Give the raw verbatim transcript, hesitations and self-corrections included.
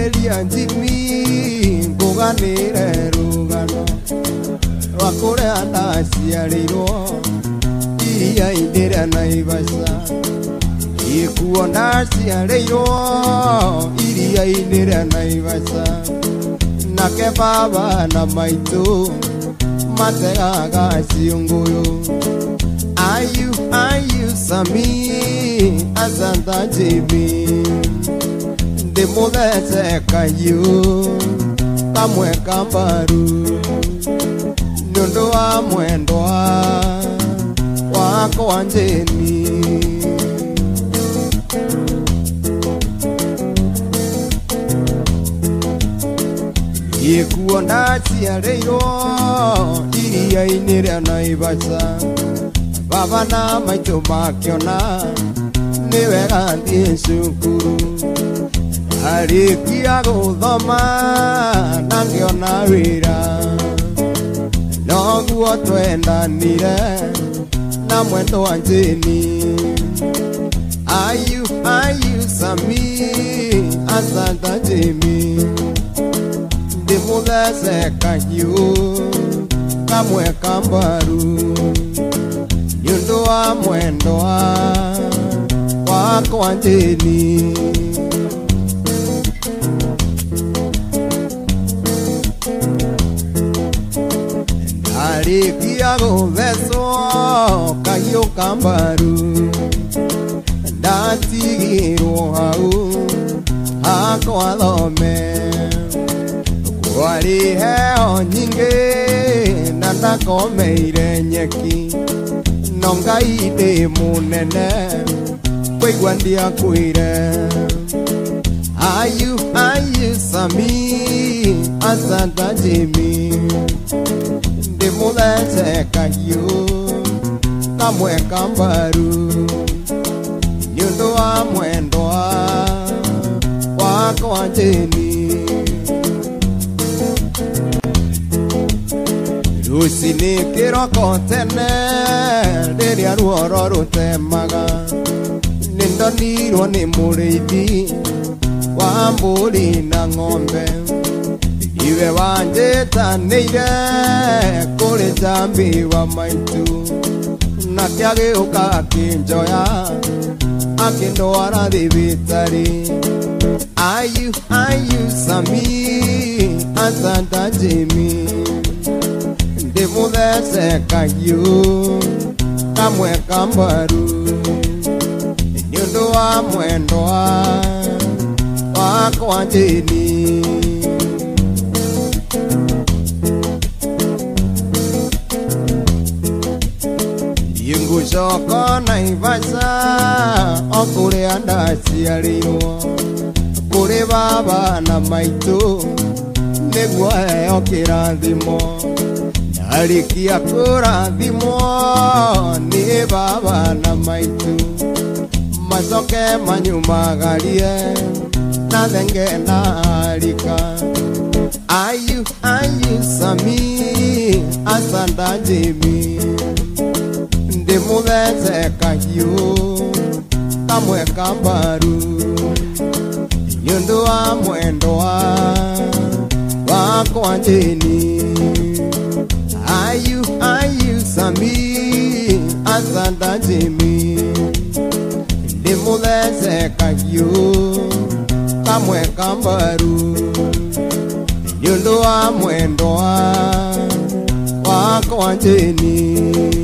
Elia Jimmy Buganire Rugano Wakure Anasiariro Iria Indira Naivasa Ikuo Nasiariro Iria Indira Naivasa Nake baba na maitu Mateaga siunguyo Ayu, ayu sami Azanta Jimmy Demodese kayu Kamwe kambaru Nyondo wa mwendo Wako anjeni Yekuo ndasi areiro Iria inire naibasa Baba na maito makiona Niwe gandhi shukuru Arikia guthoma Nangiona wira Noguo twendanire Na mwendo wa njini Ayu, ayu sami Asanta Jimmy Ndimudhese kanyu Kamwe kambaru Nyundo wa mwendo Wako wa njini Arikia gutheso Kayo kambaru Ndatigirwo hau Hako athome Kwari heo nyingi Na ndakomeire nyeki Nongai ndi munene Kwigua ndiakwire Ayu, ayu sami Asanta Jimmy Ndimudhese kayu Kamwe kambaru Nyundo wa mwendo Wako anjeni Rusini kiroko tene Riria ruoro rutemaga Nindonirwo ni murithi Wa mburi na ng'ombe Iwe wanjitanire Kuri jambi wa maitu Na kiagiuka akinjoya Akindwara thibitari Ayu, ayu sami Asanta Jimmy Ndimudhese kayu Kamwe kambaru Nyundo wa mwendo Wako anjini Yungusoko naivasa Okure andasiarirwo Kure baba na maitu Niguo heo kirathimo Arikia kurathimo Ni baba na maitu Macoke manyumagarie Na thenge na arika Ayu, ayu sami Asanta Jimmy Ndimudhese kayu Kamwe kambaru Nyundo wa mwendo Wako anjeni Ayu, ayu sami Asanta Jimmy Ndimudhese kayu Kamwe kambaru Nyundo wa mwendo Wako anjeni